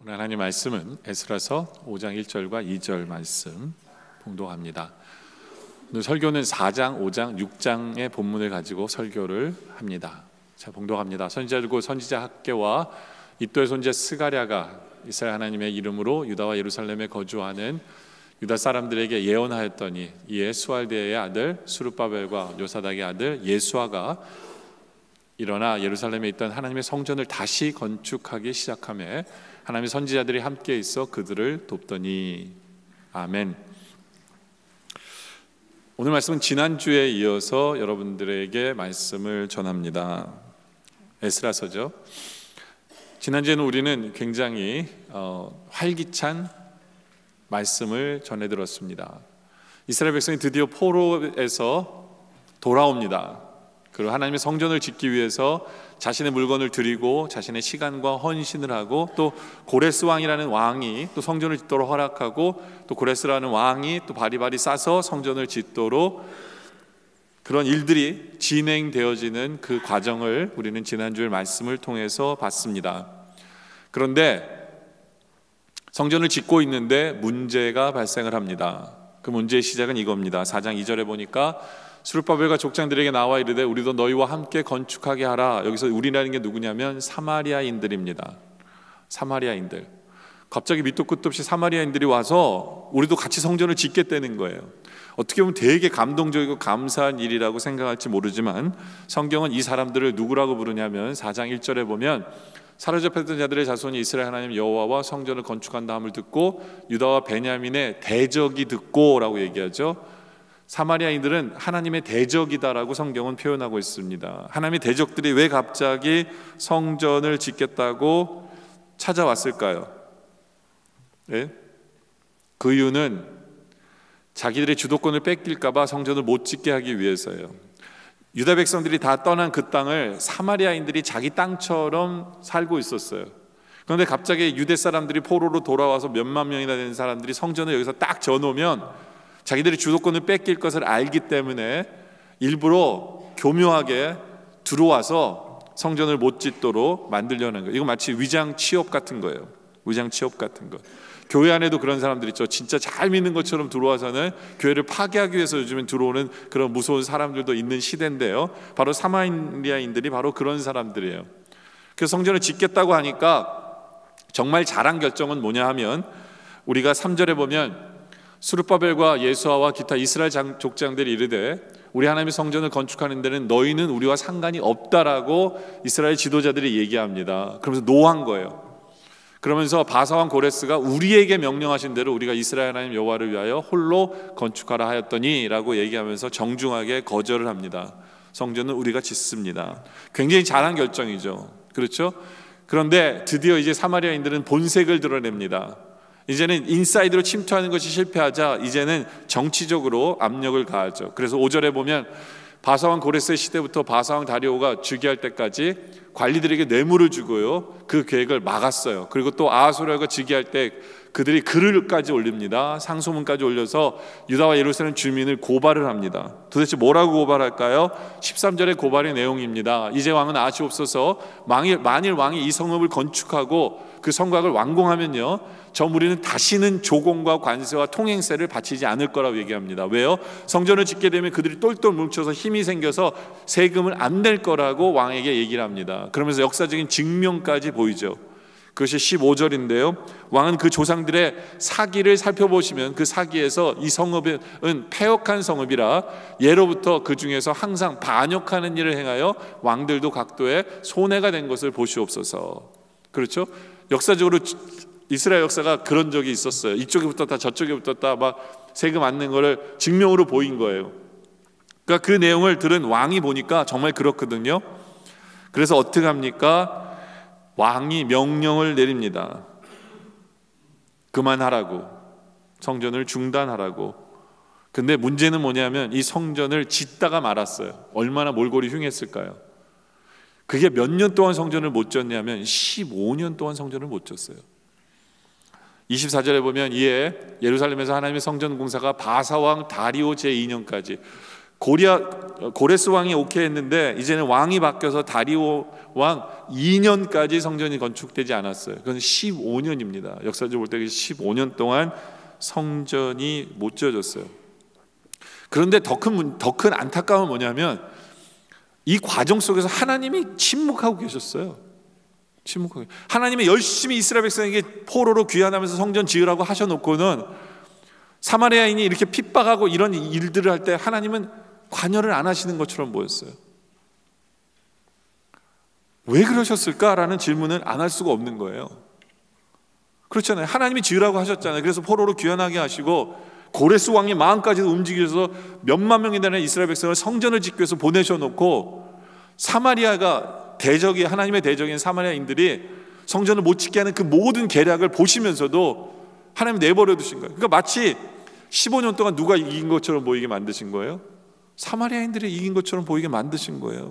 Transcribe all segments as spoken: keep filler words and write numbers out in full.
오늘 하나님 말씀은 에스라서 오 장 일 절과 이 절 말씀 봉독합니다. 오늘 설교는 사 장, 오 장, 육 장의 본문을 가지고 설교를 합니다. 자, 봉독합니다. 선지자들고 선지자 학개와 이도의 손자 스가랴가 이스라엘 하나님의 이름으로 유다와 예루살렘에 거주하는 유다 사람들에게 예언하였더니, 이에 수알디엘의 아들 스룹바벨과 요사닥의 아들 예수아가 일어나 예루살렘에 있던 하나님의 성전을 다시 건축하기 시작하며 하나님의 선지자들이 함께 있어 그들을 돕더니. 아멘. 오늘 말씀은 지난주에 이어서 여러분들에게 말씀을 전합니다. 에스라서죠. 지난주에는 우리는 굉장히 어, 활기찬 말씀을 전해 들었습니다. 이스라엘 백성이 드디어 포로에서 돌아옵니다. 그리고 하나님의 성전을 짓기 위해서 자신의 물건을 드리고 자신의 시간과 헌신을 하고, 또 고레스 왕이라는 왕이 또 성전을 짓도록 허락하고, 또 고레스라는 왕이 또 바리바리 싸서 성전을 짓도록, 그런 일들이 진행되어지는 그 과정을 우리는 지난주의 말씀을 통해서 봤습니다. 그런데 성전을 짓고 있는데 문제가 발생을 합니다. 그 문제의 시작은 이겁니다. 사 장 이 절에 보니까 스룹바벨과 족장들에게 나와 이르되 우리도 너희와 함께 건축하게 하라. 여기서 우리라는 게 누구냐면 사마리아인들입니다. 사마리아인들. 갑자기 밑도 끝도 없이 사마리아인들이 와서 우리도 같이 성전을 짓겠다는 거예요. 어떻게 보면 되게 감동적이고 감사한 일이라고 생각할지 모르지만, 성경은 이 사람들을 누구라고 부르냐면 사 장 일 절에 보면 사로잡혔던 자들의 자손이 이스라엘 하나님 여호와와 성전을 건축한다 함을 듣고 유다와 베냐민의 대적이 듣고 라고 얘기하죠. 사마리아인들은 하나님의 대적이다라고 성경은 표현하고 있습니다. 하나님의 대적들이 왜 갑자기 성전을 짓겠다고 찾아왔을까요? 네? 그 이유는 자기들의 주도권을 뺏길까 봐 성전을 못 짓게 하기 위해서예요. 유다 백성들이 다 떠난 그 땅을 사마리아인들이 자기 땅처럼 살고 있었어요. 그런데 갑자기 유대 사람들이 포로로 돌아와서 몇만 명이나 되는 사람들이 성전을 여기서 딱 져놓으면 자기들이 주도권을 뺏길 것을 알기 때문에 일부러 교묘하게 들어와서 성전을 못 짓도록 만들려는 거예요. 이거 마치 위장 취업 같은 거예요. 위장 취업 같은 거. 교회 안에도 그런 사람들 있죠. 진짜 잘 믿는 것처럼 들어와서는 교회를 파괴하기 위해서 요즘엔 들어오는 그런 무서운 사람들도 있는 시대인데요. 바로 사마리아인들이 바로 그런 사람들이에요. 그래서 성전을 짓겠다고 하니까 정말 잘한 결정은 뭐냐 하면, 우리가 삼 절에 보면 스룹바벨과 예수아와 기타 이스라엘 족장들이 이르되 우리 하나님의 성전을 건축하는 데는 너희는 우리와 상관이 없다라고 이스라엘 지도자들이 얘기합니다. 그러면서 노한 거예요. 그러면서 바사왕 고레스가 우리에게 명령하신 대로 우리가 이스라엘 하나님 여호와를 위하여 홀로 건축하라 하였더니 라고 얘기하면서 정중하게 거절을 합니다. 성전은 우리가 짓습니다. 굉장히 잘한 결정이죠. 그렇죠? 그런데 드디어 이제 사마리아인들은 본색을 드러냅니다. 이제는 인사이드로 침투하는 것이 실패하자 이제는 정치적으로 압력을 가하죠. 그래서 오 절에 보면 바사왕 고레스의 시대부터 바사왕 다리오가 즉위할 때까지 관리들에게 뇌물을 주고요, 그 계획을 막았어요. 그리고 또 아하수에르가 즉위할 때 그들이 글을까지 올립니다. 상소문까지 올려서 유다와 예루살렘 주민을 고발을 합니다. 도대체 뭐라고 고발할까요? 십삼 절의 고발의 내용입니다. 이제 왕은 아시옵소서. 만일, 만일 왕이 이 성읍을 건축하고 그 성곽을 완공하면요, 저 무리는 다시는 조공과 관세와 통행세를 바치지 않을 거라고 얘기합니다. 왜요? 성전을 짓게 되면 그들이 똘똘 뭉쳐서 힘이 생겨서 세금을 안 낼 거라고 왕에게 얘기를 합니다. 그러면서 역사적인 증명까지 보이죠. 그것이 십오 절인데요. 왕은 그 조상들의 사기를 살펴보시면 그 사기에서 이 성읍은 패역한 성읍이라 예로부터 그 중에서 항상 반역하는 일을 행하여 왕들도 각도에 손해가 된 것을 보시옵소서. 그렇죠? 역사적으로 이스라엘 역사가 그런 적이 있었어요. 이쪽에 붙었다 저쪽에 붙었다 막 세금 안 낸 거를 증명으로 보인 거예요. 그러니까 그 내용을 들은 왕이 보니까 정말 그렇거든요. 그래서 어떻게 합니까? 왕이 명령을 내립니다. 그만하라고, 성전을 중단하라고. 근데 문제는 뭐냐면 이 성전을 짓다가 말았어요. 얼마나 몰골이 흉했을까요? 그게 몇 년 동안 성전을 못 짓냐면 십오 년 동안 성전을 못 짓었어요. 이십사 절에 보면 이에 예루살렘에서 하나님의 성전 공사가 바사왕 다리오 제이 년까지, 고리아 고레스 왕이 오케이 했는데 이제는 왕이 바뀌어서 다리오 왕 이 년까지 성전이 건축되지 않았어요. 그건 십오 년입니다. 역사적으로 볼 때 십오 년 동안 성전이 못 지어졌어요. 그런데 더 큰 더 큰 안타까움은 뭐냐면 이 과정 속에서 하나님이 침묵하고 계셨어요. 침묵하고. 하나님이 열심히 이스라엘 백성에게 포로로 귀환하면서 성전 지으라고 하셔놓고는 사마리아인이 이렇게 핍박하고 이런 일들을 할 때 하나님은 관여를 안 하시는 것처럼 보였어요. 왜 그러셨을까라는 질문을 안 할 수가 없는 거예요. 그렇잖아요. 하나님이 지으라고 하셨잖아요. 그래서 포로로 귀환하게 하시고 고레스 왕의 마음까지도 움직여서 몇만 명이 되는 이스라엘 백성을 성전을 짓기 위해서 보내셔놓고 사마리아가 대적이 하나님의 대적인 사마리아인들이 성전을 못 짓게 하는 그 모든 계략을 보시면서도 하나님 내버려 두신 거예요. 그러니까 마치 십오 년 동안 누가 이긴 것처럼 보이게 만드신 거예요? 사마리아인들이 이긴 것처럼 보이게 만드신 거예요.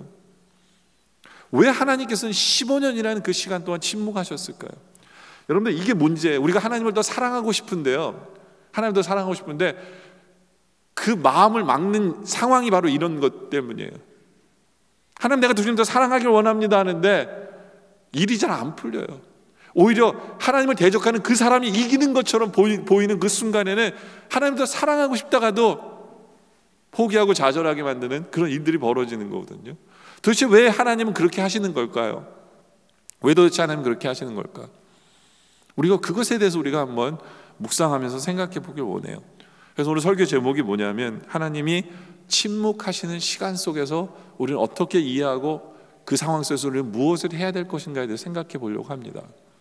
왜 하나님께서는 십오 년이라는 그 시간 동안 침묵하셨을까요? 여러분들 이게 문제예요. 우리가 하나님을 더 사랑하고 싶은데요, 하나님을 더 사랑하고 싶은데 그 마음을 막는 상황이 바로 이런 것 때문이에요. 하나님, 내가 주님 더 사랑하길 원합니다 하는데 일이 잘 안 풀려요. 오히려 하나님을 대적하는 그 사람이 이기는 것처럼 보이, 보이는 그 순간에는 하나님을 더 사랑하고 싶다가도 포기하고 좌절하게 만드는 그런 일들이 벌어지는 거거든요. 도대체 왜 하나님은 그렇게 하시는 걸까요? 왜 도대체 하나님은 그렇게 하시는 걸까? 우리가 그것에 대해서 우리가 한번 묵상하면서 생각해 보길 원해요. 그래서 오늘 설교 제목이 뭐냐면 하나님이 침묵하시는 시간 속에서 우리는 어떻게 이해하고 그 상황 속에서 우리는 무엇을 해야 될 것인가에 대해 생각해 보려고 합니다.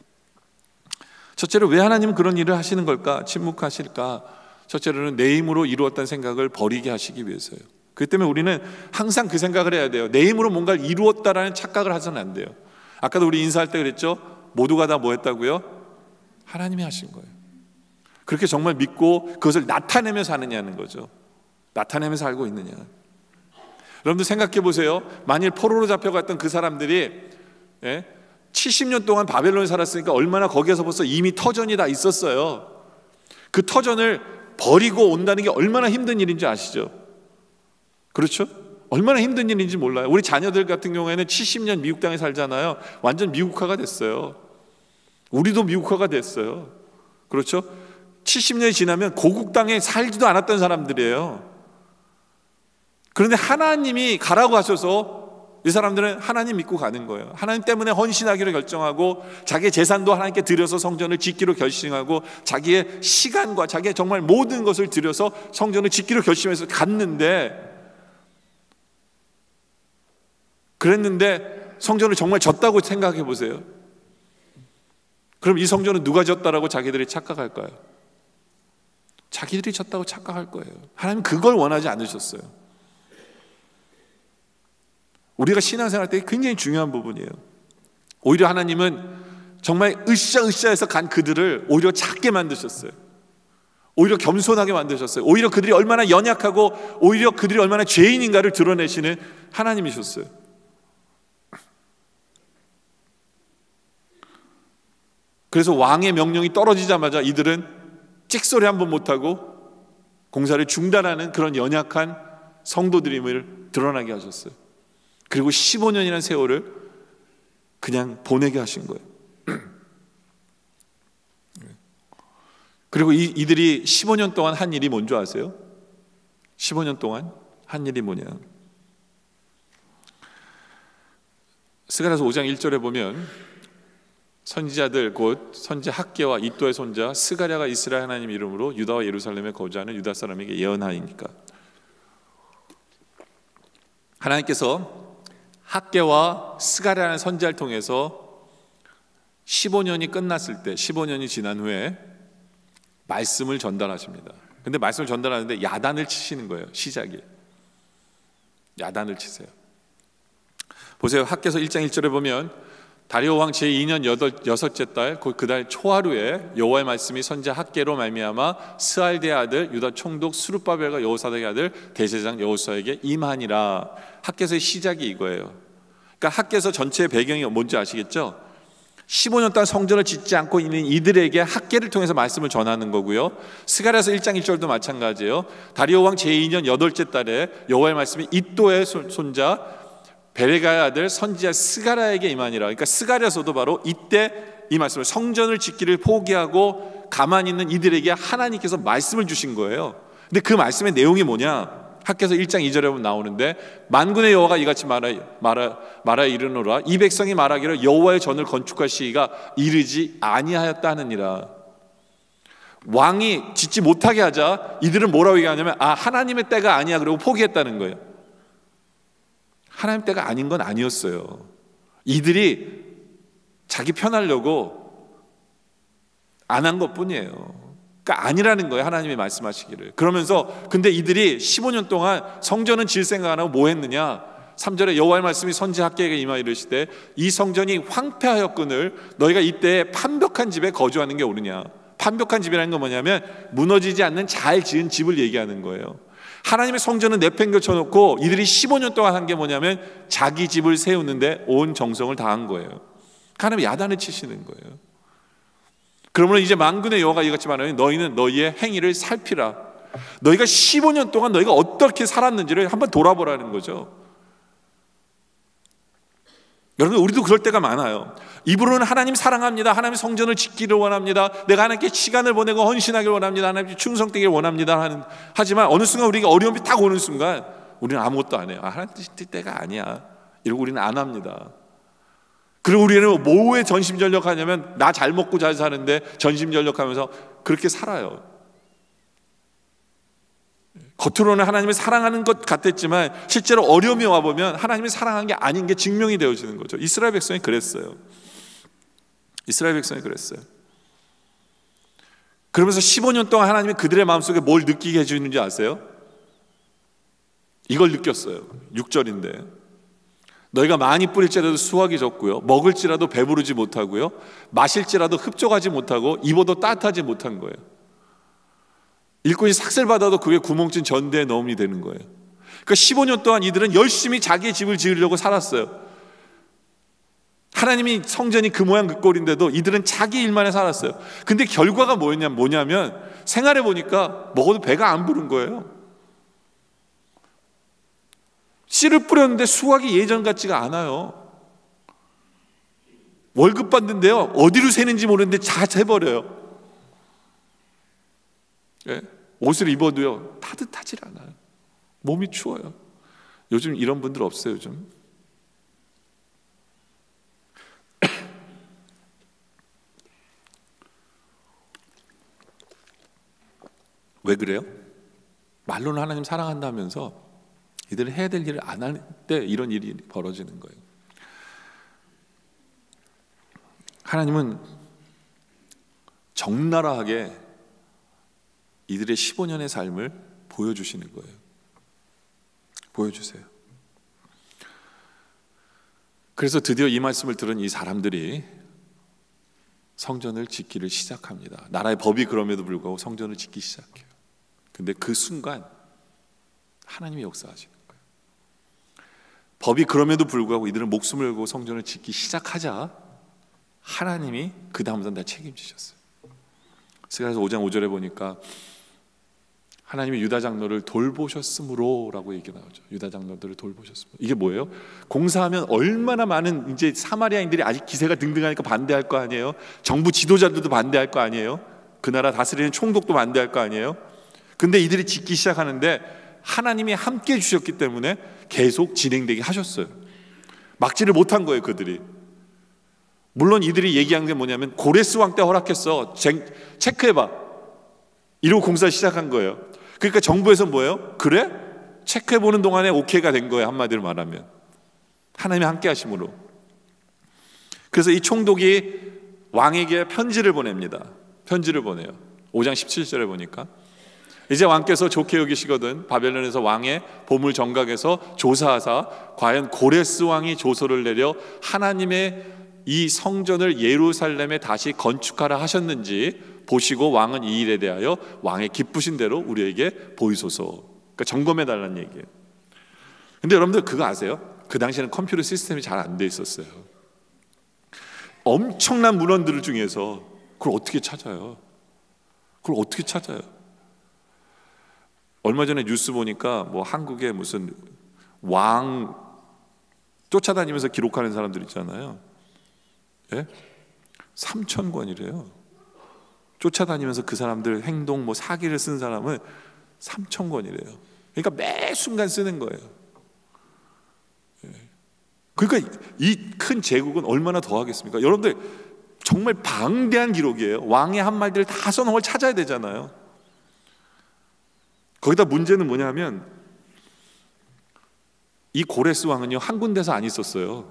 첫째로 왜 하나님은 그런 일을 하시는 걸까? 침묵하실까? 첫째로는 내 힘으로 이루었다는 생각을 버리게 하시기 위해서요. 그렇기 때문에 우리는 항상 그 생각을 해야 돼요. 내 힘으로 뭔가를 이루었다라는 착각을 하서는 안 돼요. 아까도 우리 인사할 때 그랬죠? 모두가 다 뭐 했다고요? 하나님이 하신 거예요. 그렇게 정말 믿고 그것을 나타내며 사느냐는 거죠. 나타내며 살고 있느냐. 여러분들 생각해 보세요. 만일 포로로 잡혀갔던 그 사람들이 예? 칠십 년 동안 바벨론에 살았으니까 얼마나 거기에서 벌써 이미 터전이 다 있었어요. 그 터전을 버리고 온다는 게 얼마나 힘든 일인지 아시죠? 그렇죠? 얼마나 힘든 일인지 몰라요. 우리 자녀들 같은 경우에는 칠십 년 미국 땅에 살잖아요. 완전 미국화가 됐어요. 우리도 미국화가 됐어요. 그렇죠? 칠십 년이 지나면 고국 땅에 살지도 않았던 사람들이에요. 그런데 하나님이 가라고 하셔서 이 사람들은 하나님 믿고 가는 거예요. 하나님 때문에 헌신하기로 결정하고 자기의 재산도 하나님께 드려서 성전을 짓기로 결심하고 자기의 시간과 자기의 정말 모든 것을 들여서 성전을 짓기로 결심해서 갔는데, 그랬는데 성전을 정말 졌다고 생각해 보세요. 그럼 이 성전은 누가 졌다라고 자기들이 착각할까요? 자기들이 졌다고 착각할 거예요. 하나님은 그걸 원하지 않으셨어요. 우리가 신앙생활 때 굉장히 중요한 부분이에요. 오히려 하나님은 정말 으쌰으쌰해서 간 그들을 오히려 작게 만드셨어요. 오히려 겸손하게 만드셨어요. 오히려 그들이 얼마나 연약하고 오히려 그들이 얼마나 죄인인가를 드러내시는 하나님이셨어요. 그래서 왕의 명령이 떨어지자마자 이들은 찍소리 한번 못하고 공사를 중단하는 그런 연약한 성도들임을 드러나게 하셨어요. 그리고 십오 년이라는 세월을 그냥 보내게 하신 거예요. 그리고 이, 이들이 십오 년 동안 한 일이 뭔지 아세요? 십오 년 동안 한 일이 뭐냐? 스가랴서 오 장 일 절에 보면 선지자들 곧 선지 학개와 이도의 손자 스가랴가 이스라엘 하나님 이름으로 유다와 예루살렘에 거주하는 유다 사람에게 예언하니까, 하나님께서 학개와 스가랴라는 선지자를 통해서 십오 년이 끝났을 때, 십오 년이 지난 후에 말씀을 전달하십니다. 근데 말씀을 전달하는데 야단을 치시는 거예요. 시작이 야단을 치세요. 보세요. 학개서 일 장 일 절에 보면 다리오 왕 제이 년 여섯째 달 곧 그 달 초하루에 여호와의 말씀이 선지자 학개로 말미암아 스알드의 아들 유다 총독 스룹바벨과 여호사닥의 아들 대제사장 여호수아에게 임하니라. 학개서의 시작이 이거예요. 그러니까 학개서 전체의 배경이 뭔지 아시겠죠? 십오 년 동안 성전을 짓지 않고 있는 이들에게 학계를 통해서 말씀을 전하는 거고요. 스가랴서 일 장 일 절도 마찬가지예요. 다리오 왕 제이 년 여덟째 달에 여호와의 말씀이 이또의 손자 베레가의 아들 선지자 스가랴에게 임하니라. 그러니까 스가랴서도 바로 이때 이 말씀을, 성전을 짓기를 포기하고 가만히 있는 이들에게 하나님께서 말씀을 주신 거예요. 근데 그 말씀의 내용이 뭐냐? 학개서 일 장 이 절에 보면 나오는데, 만군의 여호와가 이같이 말하, 말하, 말하 이르노라. 이 백성이 말하기를 여호와의 전을 건축할 시기가 이르지 아니하였다 하느니라. 왕이 짓지 못하게 하자 이들은 뭐라고 얘기하냐면, 아, 하나님의 때가 아니야, 그러고 포기했다는 거예요. 하나님 때가 아닌 건 아니었어요. 이들이 자기 편하려고 안 한 것뿐이에요. 그러니까 아니라는 거예요, 하나님이 말씀하시기를. 그러면서 근데 이들이 십오 년 동안 성전은 질 생각 안 하고 뭐 했느냐? 삼 절에 여호와의 말씀이 선지 학개에게 임하 이르시되 이 성전이 황폐하였거늘 너희가 이때 판벽한 집에 거주하는 게 옳으냐. 판벽한 집이라는 건 뭐냐면 무너지지 않는 잘 지은 집을 얘기하는 거예요. 하나님의 성전은 내팽겨 놓고 이들이 십오 년 동안 한 게 뭐냐면 자기 집을 세우는데 온 정성을 다한 거예요. 하나님이 야단을 치시는 거예요. 그러면 이제 만군의 여호와가 이같이 말하니 너희는 너희의 행위를 살피라. 너희가 십오 년 동안 너희가 어떻게 살았는지를 한번 돌아보라는 거죠. 여러분, 우리도 그럴 때가 많아요. 입으로는 하나님 사랑합니다, 하나님 성전을 짓기를 원합니다, 내가 하나님께 시간을 보내고 헌신하기를 원합니다, 하나님께 충성되기를 원합니다 하는, 하지만 어느 순간 우리가 어려움이 딱 오는 순간 우리는 아무것도 안 해요. 아, 하나님 뜻 때가 아니야 이러고 우리는 안 합니다. 그리고 우리는 뭐에 전심전력하냐면 나 잘 먹고 잘 사는데 전심전력하면서 그렇게 살아요. 겉으로는 하나님을 사랑하는 것 같았지만 실제로 어려움이 와보면 하나님을 사랑한 게 아닌 게 증명이 되어지는 거죠. 이스라엘 백성이 그랬어요. 이스라엘 백성이 그랬어요. 그러면서 십오 년 동안 하나님이 그들의 마음속에 뭘 느끼게 해주는지 아세요? 이걸 느꼈어요. 육 절인데 너희가 많이 뿌릴지라도 수확이 적고요, 먹을지라도 배부르지 못하고요, 마실지라도 흡족하지 못하고 입어도 따뜻하지 못한 거예요. 일꾼이 삭슬 받아도 그게 구멍진 전대에 넣음이 되는 거예요. 그러니까 십오 년 동안 이들은 열심히 자기의 집을 지으려고 살았어요. 하나님이 성전이 그 모양 그 꼴인데도 이들은 자기 일만에 살았어요. 근데 결과가 뭐였냐, 뭐냐면 생활해 보니까 먹어도 배가 안 부른 거예요. 씨를 뿌렸는데 수확이 예전 같지가 않아요. 월급 받는데요, 어디로 새는지 모르는데 다 새버려요. 예? 옷을 입어도요 따뜻하질 않아요. 몸이 추워요. 요즘 이런 분들 없어요? 요즘 왜 그래요? 말로는 하나님 사랑한다면서 이들은 해야 될 일을 안 할 때 이런 일이 벌어지는 거예요. 하나님은 적나라하게 이들의 십오 년의 삶을 보여주시는 거예요. 보여주세요. 그래서 드디어 이 말씀을 들은 이 사람들이 성전을 짓기를 시작합니다. 나라의 법이 그럼에도 불구하고 성전을 짓기 시작해요. 근데 그 순간 하나님이 역사하시는 거예요. 법이 그럼에도 불구하고 이들은 목숨을 걸고 성전을 짓기 시작하자 하나님이 그 다음부터는 다 책임지셨어요. 그래서 오 장 오 절에 보니까 하나님이 유다 장로를 돌보셨으므로 라고 얘기 나오죠. 유다 장로들을 돌보셨으므로. 이게 뭐예요? 공사하면 얼마나 많은 이제 사마리아인들이 아직 기세가 등등하니까 반대할 거 아니에요? 정부 지도자들도 반대할 거 아니에요? 그 나라 다스리는 총독도 반대할 거 아니에요? 근데 이들이 짓기 시작하는데 하나님이 함께 해주셨기 때문에 계속 진행되게 하셨어요. 막지를 못한 거예요, 그들이. 물론 이들이 얘기한 게 뭐냐면 고레스 왕 때 허락했어, 체크해봐 이러고 공사 시작한 거예요. 그러니까 정부에서 뭐예요? 그래? 체크해보는 동안에 오케이가 된 거예요, 한마디로 말하면. 하나님이 함께 하심으로. 그래서 이 총독이 왕에게 편지를 보냅니다. 편지를 보내요. 오 장 십칠 절에 보니까 이제 왕께서 좋게 여기시거든 바벨론에서 왕의 보물 정각에서 조사하사 과연 고레스 왕이 조서를 내려 하나님의 이 성전을 예루살렘에 다시 건축하라 하셨는지 보시고 왕은 이 일에 대하여 왕의 기쁘신 대로 우리에게 보이소서. 그러니까 점검해 달라는 얘기예요. 근데 여러분들 그거 아세요? 그 당시에는 컴퓨터 시스템이 잘 안 돼 있었어요. 엄청난 문헌들 중에서 그걸 어떻게 찾아요? 그걸 어떻게 찾아요? 얼마 전에 뉴스 보니까 뭐 한국에 무슨 왕 쫓아다니면서 기록하는 사람들 있잖아요. 예? 삼천 권이래요. 쫓아다니면서 그 사람들 행동 뭐 사기를 쓴 사람은 삼천 권이래요. 그러니까 매 순간 쓰는 거예요. 예. 그러니까 이 큰 제국은 얼마나 더 하겠습니까? 여러분들 정말 방대한 기록이에요. 왕의 한 말들을 다 써놓은 걸 찾아야 되잖아요. 거기다 문제는 뭐냐면 이 고레스 왕은요 한 군데서 안 있었어요.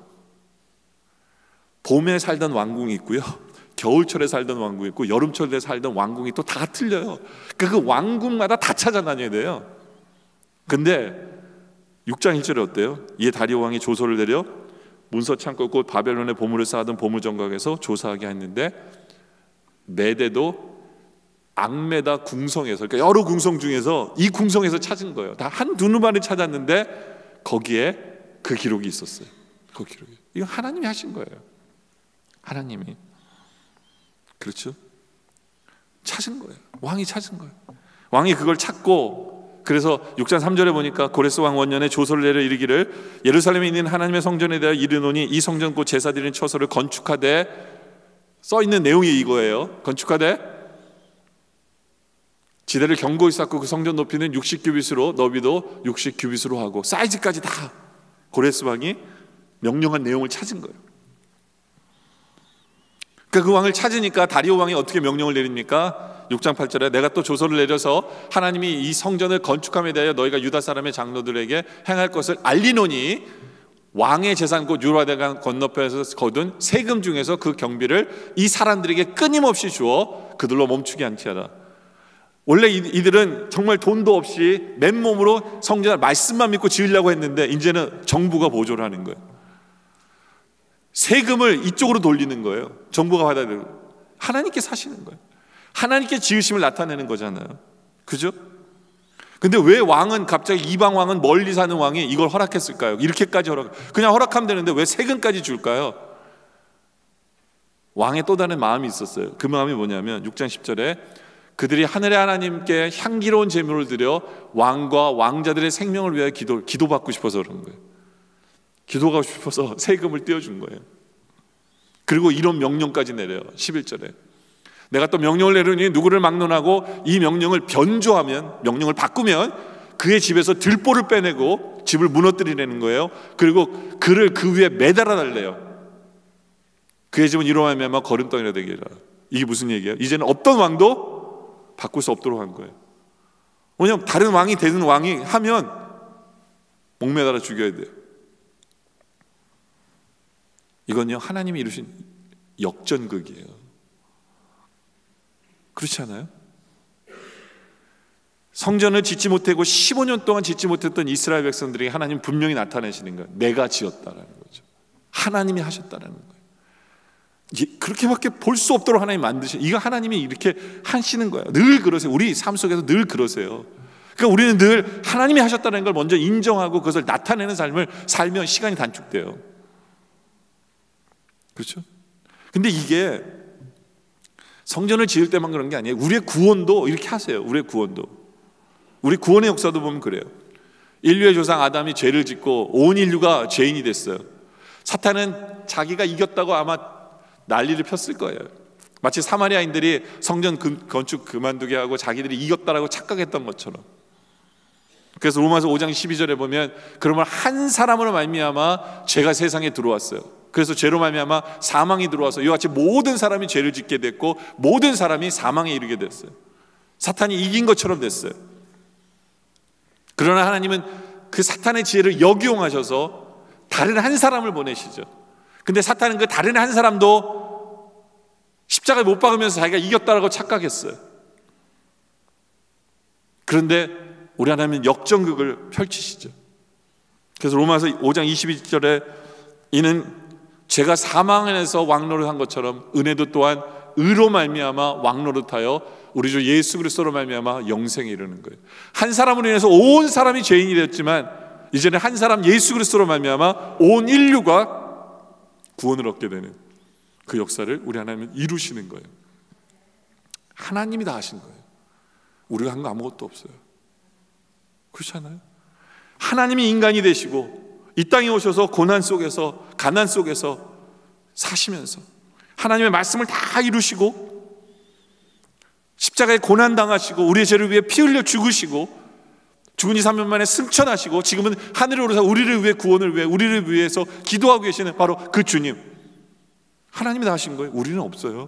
봄에 살던 왕궁이 있고요, 겨울철에 살던 왕궁이 있고, 여름철에 살던 왕궁이 또 다 틀려요. 그러니까 그 왕궁마다 다 찾아다녀야 돼요. 근데 육 장 일 절에 어때요? 이에 다리오 왕이 조서를 내려 문서 창고 곧 바벨론에 보물을 쌓아둔 보물정각에서 조사하게 했는데, 메대도 악메다 궁성에서, 그러니까 여러 궁성 중에서 이 궁성에서 찾은 거예요. 다 한두 누만을 찾았는데 거기에 그 기록이 있었어요. 그 기록이. 이거 하나님이 하신 거예요. 하나님이. 그렇죠? 찾은 거예요. 왕이 찾은 거예요. 왕이 그걸 찾고, 그래서 육 장 삼 절에 보니까 고레스 왕 원년에 조서를 내려 이르기를 예루살렘에 있는 하나님의 성전에 대하여 이르노니 이 성전 곧 제사 드리는 처소를 건축하되, 써 있는 내용이 이거예요. 건축하되 지대를 견고히 쌓고 그 성전 높이는 육십 규빗으로 너비도 육십 규빗으로 하고, 사이즈까지 다 고레스 왕이 명령한 내용을 찾은 거예요. 그러니까 그 왕을 찾으니까 다리오 왕이 어떻게 명령을 내립니까? 육 장 팔 절에 내가 또 조서를 내려서 하나님이 이 성전을 건축함에 대하여 너희가 유다 사람의 장로들에게 행할 것을 알리노니 왕의 재산 곧 유라대강 건너편에서 거둔 세금 중에서 그 경비를 이 사람들에게 끊임없이 주어 그들로 멈추게 않게 하라. 원래 이들은 정말 돈도 없이 맨몸으로 성전을 말씀만 믿고 지으려고 했는데 이제는 정부가 보조를 하는 거예요. 세금을 이쪽으로 돌리는 거예요. 정부가 받아들이고. 하나님께 사시는 거예요. 하나님께 지으심을 나타내는 거잖아요. 그죠? 근데 왜 왕은 갑자기 이방 왕은 멀리 사는 왕이 이걸 허락했을까요? 이렇게까지 허락, 그냥 허락하면 되는데 왜 세금까지 줄까요? 왕의 또 다른 마음이 있었어요. 그 마음이 뭐냐면 육 장 십 절에 그들이 하늘의 하나님께 향기로운 제물을 드려 왕과 왕자들의 생명을 위하여 기도, 기도받고 싶어서 그런 거예요. 기도하고 싶어서 세금을 떼어준 거예요. 그리고 이런 명령까지 내려요. 십일 절에 내가 또 명령을 내리니 누구를 막론하고 이 명령을 변조하면, 명령을 바꾸면 그의 집에서 들보를 빼내고 집을 무너뜨리려는 거예요. 그리고 그를 그 위에 매달아 달래요. 그의 집은 이로 말미암아 거름덩이가 되게 하라. 이게 무슨 얘기예요? 이제는 없던 왕도 바꿀 수 없도록 한 거예요. 왜냐하면 다른 왕이 되는 왕이 하면 목매달아 죽여야 돼요. 이건요 하나님이 이루신 역전극이에요. 그렇지 않아요? 성전을 짓지 못하고 십오 년 동안 짓지 못했던 이스라엘 백성들에게 하나님 분명히 나타내시는 거예요. 내가 지었다라는 거죠. 하나님이 하셨다라는 거예요. 그렇게밖에 볼 수 없도록 하나님 만드신, 이거 하나님이 이렇게 하시는 거예요. 늘 그러세요. 우리 삶 속에서 늘 그러세요. 그러니까 우리는 늘 하나님이 하셨다는 걸 먼저 인정하고 그것을 나타내는 삶을 살면 시간이 단축돼요. 그렇죠? 근데 이게 성전을 지을 때만 그런 게 아니에요. 우리의 구원도 이렇게 하세요. 우리의 구원도. 우리 구원의 역사도 보면 그래요. 인류의 조상 아담이 죄를 짓고 온 인류가 죄인이 됐어요. 사탄은 자기가 이겼다고 아마 난리를 폈을 거예요. 마치 사마리아인들이 성전 건축 그만두게 하고 자기들이 이겼다라고 착각했던 것처럼. 그래서 로마서 오 장 십이 절에 보면 그러면 한 사람으로 말미암아 죄가 세상에 들어왔어요. 그래서 죄로 말미암아 사망이 들어와서 이와 같이 모든 사람이 죄를 짓게 됐고 모든 사람이 사망에 이르게 됐어요. 사탄이 이긴 것처럼 됐어요. 그러나 하나님은 그 사탄의 지혜를 역이용하셔서 다른 한 사람을 보내시죠. 근데 사탄은 그 다른 한 사람도 십자가에 못 박으면서 자기가 이겼다라고 착각했어요. 그런데 우리 하나님은 역전극을 펼치시죠. 그래서 로마서 오 장 이십이 절에 이는 제가 사망 안에서 왕노릇한 것처럼 은혜도 또한 의로 말미암아 왕노릇하여 우리 주 예수 그리스도로 말미암아 영생에 이르는 거예요. 한 사람으로 인해서 온 사람이 죄인이 되었지만 이제는 한 사람 예수 그리스도로 말미암아 온 인류가 구원을 얻게 되는, 그 역사를 우리 하나님은 이루시는 거예요. 하나님이 다 하신 거예요. 우리가 한 거 아무것도 없어요. 그렇잖아요. 하나님이 인간이 되시고 이 땅에 오셔서 고난 속에서 가난 속에서 사시면서 하나님의 말씀을 다 이루시고 십자가에 고난 당하시고 우리의 죄를 위해 피 흘려 죽으시고 죽은 지 삼 년 만에 승천하시고 지금은 하늘에 오르사 우리를 위해 구원을 위해 우리를 위해서 기도하고 계시는 바로 그 주님, 하나님이 다 하신 거예요. 우리는 없어요.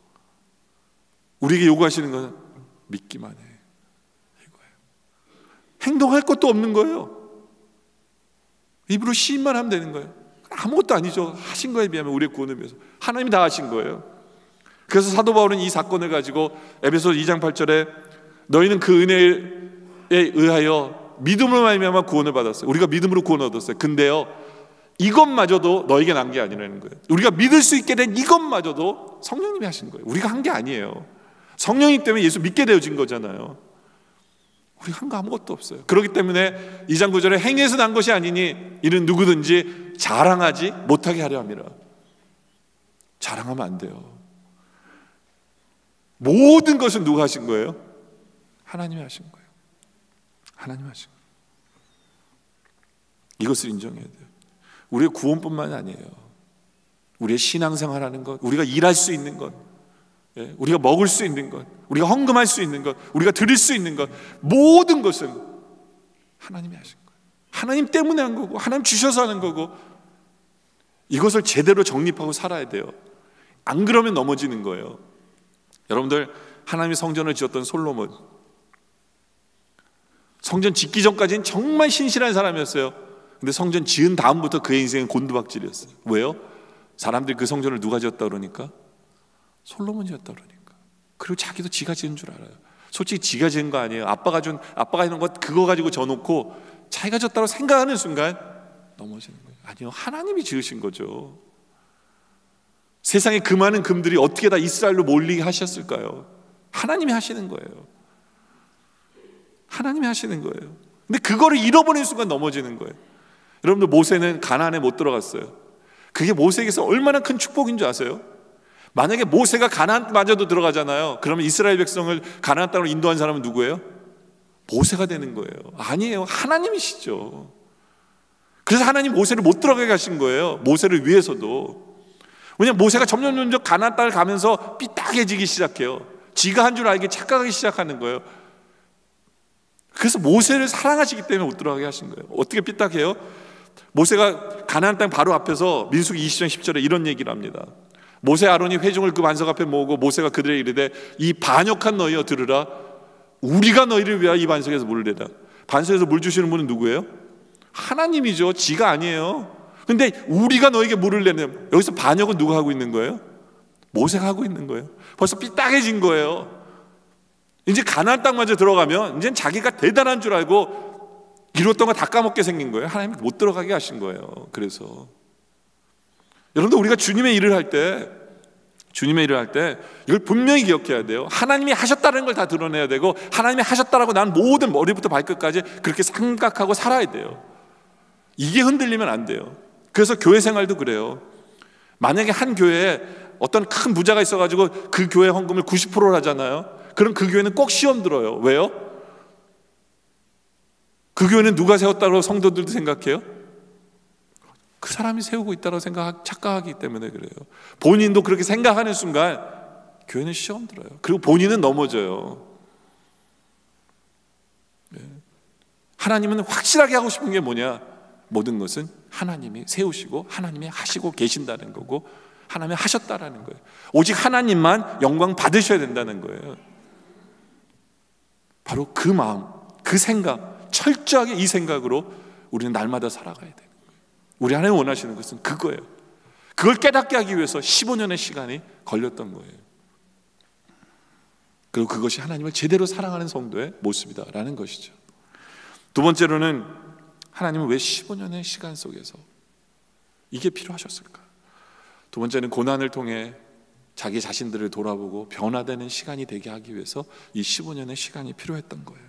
우리에게 요구하시는 것은 믿기만 해, 이거예요. 행동할 것도 없는 거예요. 입으로 시인만 하면 되는 거예요. 아무것도 아니죠. 하신 거에 비하면 우리의 구원을 위해서 하나님이 다 하신 거예요. 그래서 사도 바울은 이 사건을 가지고 에베소서 이 장 팔 절에 너희는 그 은혜에 의하여 믿음으로 말미암아 구원을 받았어요. 우리가 믿음으로 구원을 얻었어요. 근데요, 이것마저도 너에게 난 게 아니라는 거예요. 우리가 믿을 수 있게 된 이것마저도 성령님이 하신 거예요. 우리가 한 게 아니에요. 성령님 때문에 예수 믿게 되어진 거잖아요. 우리가 한 거 아무것도 없어요. 그렇기 때문에 이 장 구 절에 행위에서 난 것이 아니니 이는 누구든지 자랑하지 못하게 하려 함이라. 자랑하면 안 돼요. 모든 것은 누가 하신 거예요? 하나님이 하신 거예요. 하나님이 하신 거예요. 이것을 인정해야 돼요. 우리의 구원뿐만 아니에요. 우리의 신앙생활하는 것, 우리가 일할 수 있는 것, 우리가 먹을 수 있는 것, 우리가 헌금할 수 있는 것, 우리가 드릴 수 있는 것, 모든 것은 하나님이 하신 거예요. 하나님 때문에 한 거고 하나님 주셔서 하는 거고, 이것을 제대로 정립하고 살아야 돼요. 안 그러면 넘어지는 거예요. 여러분들, 하나님이 성전을 지었던 솔로몬, 성전 짓기 전까지는 정말 신실한 사람이었어요. 근데 성전 지은 다음부터 그의 인생은 곤두박질이었어요. 왜요? 사람들이 그 성전을 누가 지었다 그러니까? 솔로몬이 지었다 그러니까. 그리고 자기도 지가 지은 줄 알아요. 솔직히 지가 지은 거 아니에요. 아빠가 준, 아빠가 해놓은 것 그거 가지고 져놓고 자기가 졌다고 생각하는 순간 넘어지는 거예요. 아니요, 하나님이 지으신 거죠. 세상에 그 많은 금들이 어떻게 다 이스라엘로 몰리게 하셨을까요? 하나님이 하시는 거예요. 하나님이 하시는 거예요. 근데 그거를 잃어버리는 순간 넘어지는 거예요. 여러분들, 모세는 가나안에 못 들어갔어요. 그게 모세에게서 얼마나 큰 축복인 줄 아세요? 만약에 모세가 가나안마저도 들어가잖아요. 그러면 이스라엘 백성을 가나안 땅으로 인도한 사람은 누구예요? 모세가 되는 거예요. 아니에요, 하나님이시죠. 그래서 하나님 모세를 못 들어가게 하신 거예요. 모세를 위해서도. 왜냐하면 모세가 점점 점점 가나안 땅을 가면서 삐딱해지기 시작해요. 지가 한 줄 알게 착각하기 시작하는 거예요. 그래서 모세를 사랑하시기 때문에 못 들어가게 하신 거예요. 어떻게 삐딱해요? 모세가 가나안 땅 바로 앞에서 민수기 이십 장 십 절에 이런 얘기를 합니다. 모세 아론이 회중을 그 반석 앞에 모으고 모세가 그들에게 이르되 이 반역한 너희여 들으라. 우리가 너희를 위하여 이 반석에서 물을 내다. 반석에서 물 주시는 분은 누구예요? 하나님이죠. 지가 아니에요. 근데 우리가 너에게 물을 내는, 여기서 반역은 누가 하고 있는 거예요? 모세가 하고 있는 거예요. 벌써 삐딱해진 거예요. 이제 가나안 땅마저 들어가면 이제는 자기가 대단한 줄 알고 이뤘던 거 다 까먹게 생긴 거예요. 하나님이 못 들어가게 하신 거예요. 그래서 여러분들, 우리가 주님의 일을 할 때, 주님의 일을 할 때 이걸 분명히 기억해야 돼요. 하나님이 하셨다는 걸 다 드러내야 되고, 하나님이 하셨다라고 난 모든 머리부터 발끝까지 그렇게 생각하고 살아야 돼요. 이게 흔들리면 안 돼요. 그래서 교회 생활도 그래요. 만약에 한 교회에 어떤 큰 부자가 있어가지고 그 교회 헌금을 구십 퍼센트를 하잖아요. 그럼 그 교회는 꼭 시험 들어요. 왜요? 그 교회는 누가 세웠다고 성도들도 생각해요? 그 사람이 세우고 있다고 생각, 착각하기 때문에 그래요. 본인도 그렇게 생각하는 순간 교회는 시험 들어요. 그리고 본인은 넘어져요. 하나님은 확실하게 하고 싶은 게 뭐냐? 모든 것은 하나님이 세우시고 하나님이 하시고 계신다는 거고, 하나님이 하셨다라는 거예요. 오직 하나님만 영광 받으셔야 된다는 거예요. 바로 그 마음, 그 생각, 철저하게 이 생각으로 우리는 날마다 살아가야 돼요. 우리 하나님 원하시는 것은 그거예요. 그걸 깨닫게 하기 위해서 십오 년의 시간이 걸렸던 거예요. 그리고 그것이 하나님을 제대로 사랑하는 성도의 모습이다라는 것이죠. 두 번째로는, 하나님은 왜 십오 년의 시간 속에서 이게 필요하셨을까? 두 번째는 고난을 통해 자기 자신들을 돌아보고 변화되는 시간이 되게 하기 위해서 이 십오 년의 시간이 필요했던 거예요.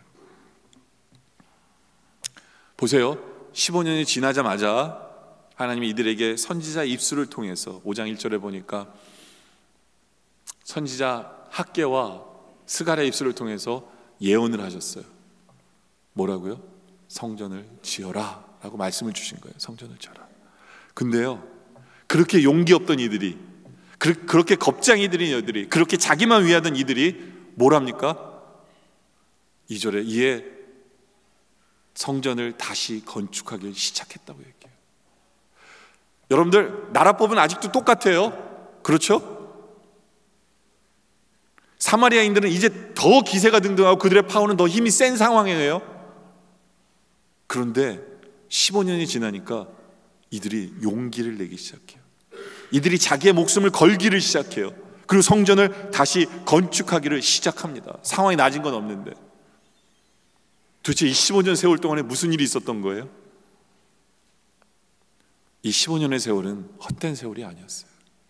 보세요. 십오 년이 지나자마자 하나님이 이들에게 선지자 입술을 통해서 오 장 일 절에 보니까 선지자 학개와 스갈의 입술을 통해서 예언을 하셨어요. 뭐라고요? 성전을 지어라 라고 말씀을 주신 거예요. 성전을 지어라. 근데요, 그렇게 용기 없던 이들이, 그렇게 겁쟁이들인 이들이, 그렇게 자기만 위하던 이들이 뭐랍니까? 이 절에 이에 성전을 다시 건축하기 시작했다고 얘기해요. 여러분들, 나라법은 아직도 똑같아요. 그렇죠? 사마리아인들은 이제 더 기세가 등등하고 그들의 파워는 더 힘이 센 상황이에요. 그런데 십오 년이 지나니까 이들이 용기를 내기 시작해요. 이들이 자기의 목숨을 걸기를 시작해요. 그리고 성전을 다시 건축하기를 시작합니다. 상황이 나아진 건 없는데. 도대체 이 십오 년 세월 동안에 무슨 일이 있었던 거예요? 이 십오 년의 세월은 헛된 세월이 아니었어요.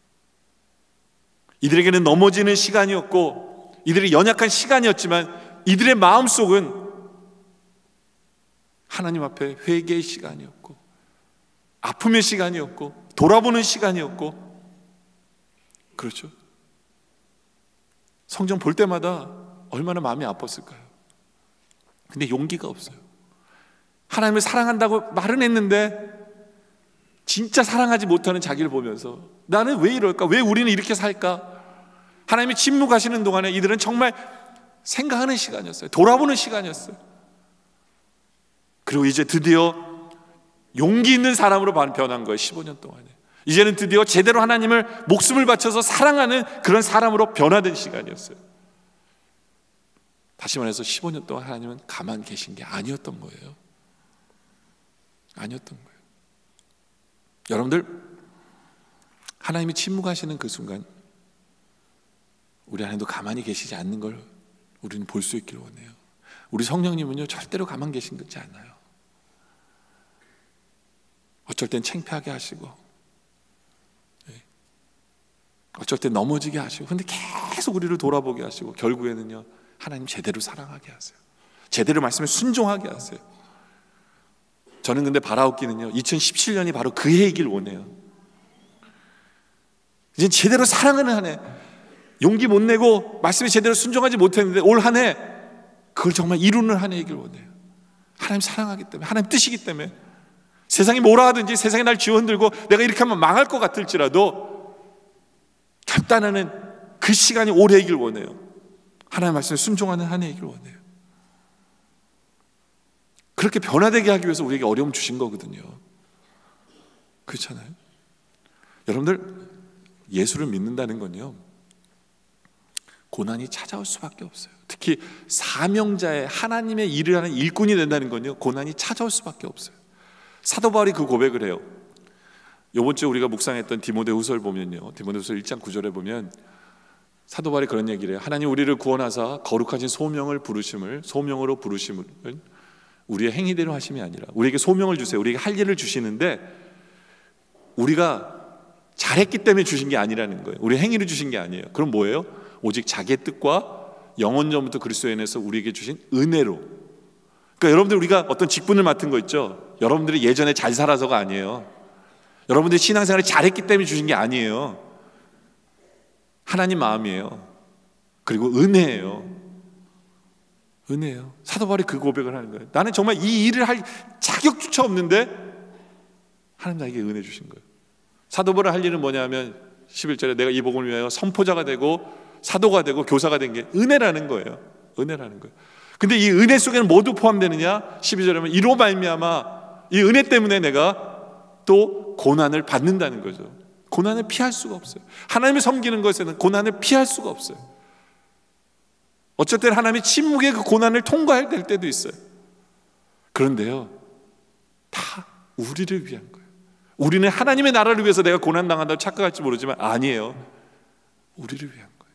이들에게는 넘어지는 시간이었고 이들의 연약한 시간이었지만 이들의 마음속은 하나님 앞에 회개의 시간이었고 아픔의 시간이었고 돌아보는 시간이었고, 그렇죠? 성전 볼 때마다 얼마나 마음이 아팠을까요? 근데 용기가 없어요. 하나님을 사랑한다고 말은 했는데 진짜 사랑하지 못하는 자기를 보면서 나는 왜 이럴까? 왜 우리는 이렇게 살까? 하나님이 침묵하시는 동안에 이들은 정말 생각하는 시간이었어요. 돌아보는 시간이었어요. 그리고 이제 드디어 용기 있는 사람으로 변한 거예요. 십오 년 동안에 이제는 드디어 제대로 하나님을 목숨을 바쳐서 사랑하는 그런 사람으로 변화된 시간이었어요. 다시 말해서 십오 년 동안 하나님은 가만 계신 게 아니었던 거예요. 아니었던 거예요. 여러분들, 하나님이 침묵하시는 그 순간 우리 하나님도 가만히 계시지 않는 걸 우리는 볼 수 있기를 원해요. 우리 성령님은요 절대로 가만 계신 것지 않아요. 어쩔 땐 창피하게 하시고 어쩔 땐 넘어지게 하시고, 근데 계속 우리를 돌아보게 하시고 결국에는요 하나님 제대로 사랑하게 하세요. 제대로 말씀에 순종하게 하세요. 저는 근데 바라옵기는요 이천십칠 년이 바로 그 해이길 원해요. 이제 제대로 사랑하는 한 해, 용기 못 내고 말씀에 제대로 순종하지 못했는데 올 한 해 그걸 정말 이루는 한 해이길 원해요. 하나님 사랑하기 때문에, 하나님 뜻이기 때문에. 세상이 뭐라 하든지 세상이 날 쥐어흔들고 내가 이렇게 하면 망할 것 같을지라도 결단하는 그 시간이 오래이길 원해요. 하나님 말씀에 순종하는 한 해이길 원해요. 그렇게 변화되게 하기 위해서 우리에게 어려움 주신 거거든요. 그렇잖아요. 여러분들, 예수를 믿는다는 건요 고난이 찾아올 수밖에 없어요. 특히 사명자의 하나님의 일을 하는 일꾼이 된다는 건요 고난이 찾아올 수밖에 없어요. 사도 바울이 그 고백을 해요. 이번 주에 우리가 묵상했던 디모데후서를 보면요, 디모데후서 일 장 구 절에 보면 사도 바울이 그런 얘기를 해요. 하나님 우리를 구원하사 거룩하신 소명을 부르심을, 소명으로 부르심을 우리의 행위대로 하심이 아니라 우리에게 소명을 주세요. 우리에게 할 일을 주시는데 우리가 잘했기 때문에 주신 게 아니라는 거예요. 우리 행위를 주신 게 아니에요. 그럼 뭐예요? 오직 자기의 뜻과 영원 전부터 그리스도 안에서 우리에게 주신 은혜로. 그러니까 여러분들, 우리가 어떤 직분을 맡은 거 있죠? 여러분들이 예전에 잘 살아서가 아니에요. 여러분들이 신앙생활을 잘했기 때문에 주신 게 아니에요. 하나님 마음이에요. 그리고 은혜예요. 은혜예요. 사도 바울이 그 고백을 하는 거예요. 나는 정말 이 일을 할 자격조차 없는데 하나님 나에게 은혜 주신 거예요. 사도 바울이 할 일은 뭐냐면 십일 절에 내가 이 복음을 위하여 선포자가 되고 사도가 되고 교사가 된 게 은혜라는 거예요. 은혜라는 거예요. 근데 이 은혜 속에는 모두 포함되느냐? 십이 절에 보면 이로 말미암아 이 은혜 때문에 내가 또 고난을 받는다는 거죠. 고난을 피할 수가 없어요. 하나님을 섬기는 것에는 고난을 피할 수가 없어요. 어쩔 때는 하나님이 침묵의 그 고난을 통과해야 될 때도 있어요. 그런데요 다 우리를 위한 거예요. 우리는 하나님의 나라를 위해서 내가 고난당한다고 착각할지 모르지만 아니에요. 우리를 위한 거예요.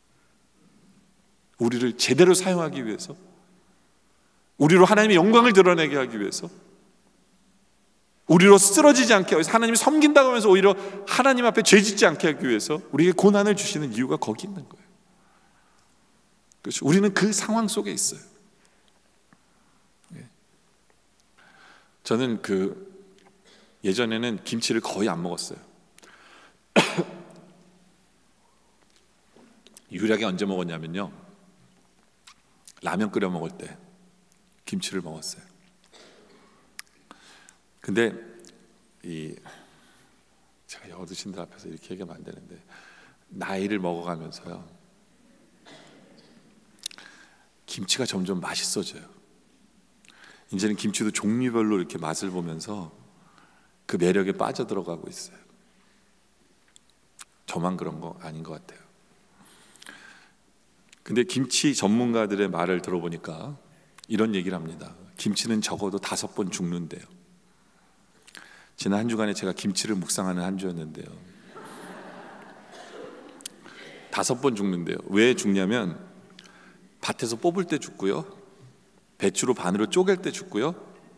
우리를 제대로 사용하기 위해서, 우리로 하나님의 영광을 드러내게 하기 위해서, 우리로 쓰러지지 않게 하기 위해서, 하나님이 섬긴다고 하면서 오히려 하나님 앞에 죄짓지 않게 하기 위해서 우리에게 고난을 주시는 이유가 거기 있는 거예요. 그렇죠? 우리는 그 상황 속에 있어요. 저는 그 예전에는 김치를 거의 안 먹었어요. 유일하게 언제 먹었냐면요, 라면 끓여 먹을 때 김치를 먹었어요. 근데 이 제가 어르신들 앞에서 이렇게 얘기하면 안 되는데, 나이를 먹어가면서요, 김치가 점점 맛있어져요. 이제는 김치도 종류별로 이렇게 맛을 보면서 그 매력에 빠져들어가고 있어요. 저만 그런 거 아닌 것 같아요. 근데 김치 전문가들의 말을 들어보니까 이런 얘기를 합니다. 김치는 적어도 다섯 번 죽는데요. 지난 한 주간에 제가 김치를 묵상하는 한 주였는데요, 다섯 번 죽는데요. 왜 죽냐면 밭에서 뽑을 때 죽고요, 배추로 반으로 쪼갤 때 죽고요,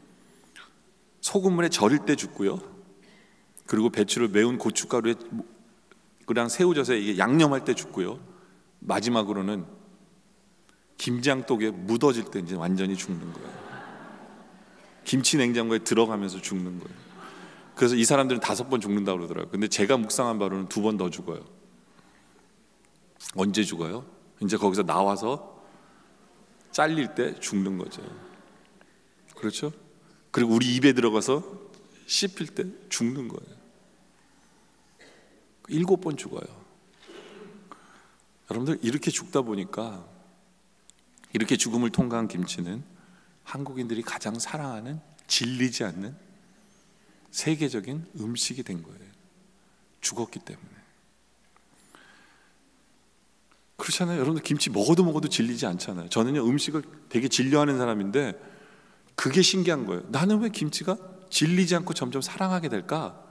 소금물에 절일 때 죽고요, 그리고 배추를 매운 고춧가루에 그냥 새우젓에 이게 양념할 때 죽고요, 마지막으로는 김장독에 묻어질 때 이제 완전히 죽는 거예요. 김치 냉장고에 들어가면서 죽는 거예요. 그래서 이 사람들은 다섯 번 죽는다고 그러더라고요. 근데 제가 묵상한 바로는 두 번 더 죽어요. 언제 죽어요? 이제 거기서 나와서 잘릴 때 죽는 거죠. 그렇죠? 그리고 우리 입에 들어가서 씹힐 때 죽는 거예요. 일곱 번 죽어요. 여러분들, 이렇게 죽다 보니까, 이렇게 죽음을 통과한 김치는 한국인들이 가장 사랑하는, 질리지 않는 세계적인 음식이 된 거예요. 죽었기 때문에. 그렇잖아요. 여러분들, 김치 먹어도 먹어도 질리지 않잖아요. 저는요, 음식을 되게 질려하는 사람인데 그게 신기한 거예요. 나는 왜 김치가 질리지 않고 점점 사랑하게 될까?